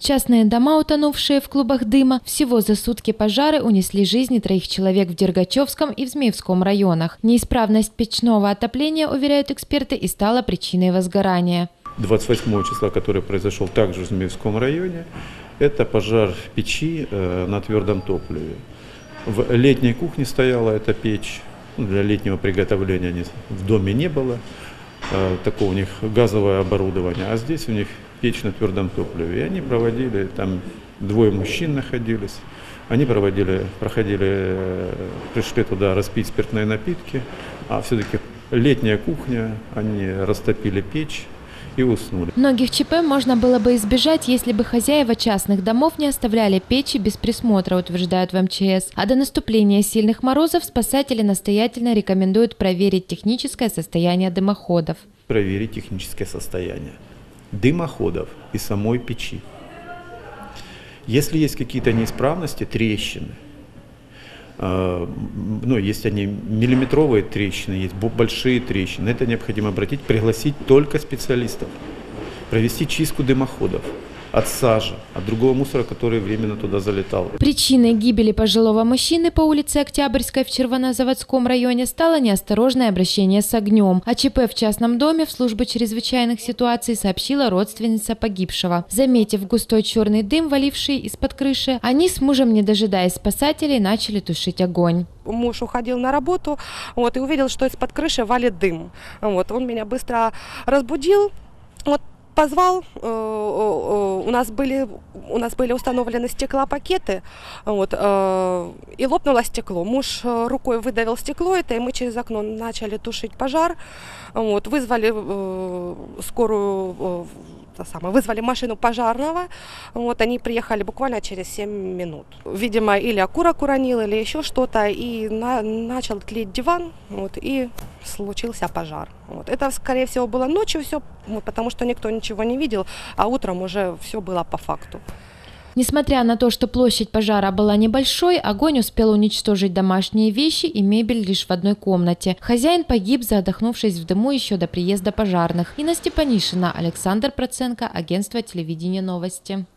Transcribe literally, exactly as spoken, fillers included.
Частные дома, утонувшие в клубах дыма, всего за сутки пожары унесли жизни троих человек в Дергачевском и в Змеевском районах. Неисправность печного отопления, уверяют эксперты, и стала причиной возгорания. двадцать восьмого числа, который произошел также в Змеевском районе, это пожар печи э, на твердом топливе. В летней кухне стояла эта печь, для летнего приготовления не, в доме не было, э, такого у них газовое оборудование, а здесь у них печь на твердом топливе. И они проводили, там двое мужчин находились, они проводили, проходили, пришли туда распить спиртные напитки, а все-таки летняя кухня, они растопили печь и уснули. Многих ЧП можно было бы избежать, если бы хозяева частных домов не оставляли печи без присмотра, утверждают в эм че эс. А до наступления сильных морозов спасатели настоятельно рекомендуют проверить техническое состояние дымоходов. Проверить техническое состояние дымоходов и самой печи. Если есть какие-то неисправности, трещины, э, ну, есть они миллиметровые трещины, есть большие трещины, это необходимо обратить, пригласить только специалистов, провести чистку дымоходов от сажи, от другого мусора, который временно туда залетал. Причиной гибели пожилого мужчины по улице Октябрьской в Червонозаводском районе стало неосторожное обращение с огнем. О ЧП в частном доме в службу чрезвычайных ситуаций сообщила родственница погибшего. Заметив густой черный дым, валивший из-под крыши, они с мужем, не дожидаясь спасателей, начали тушить огонь. Муж уходил на работу, вот, и увидел, что из-под крыши валит дым. Вот, он меня быстро разбудил. Вот, позвал, у нас были, у нас были установлены стеклопакеты, вот, и лопнуло стекло. Муж рукой выдавил стекло, это, и мы через окно начали тушить пожар, вот, вызвали скорую, вызвали машину пожарного, вот, они приехали буквально через семь минут. Видимо, или окурок уронил, или еще что-то, и на, начал тлеть диван, вот, и случился пожар. Вот. Это, скорее всего, было ночью все, потому что никто ничего не видел, а утром уже все было по факту. Несмотря на то, что площадь пожара была небольшой, огонь успел уничтожить домашние вещи и мебель лишь в одной комнате. Хозяин погиб, задохнувшись в дыму еще до приезда пожарных. Инна Степанишина, Александр Проценко, агентство телевидения «Новости».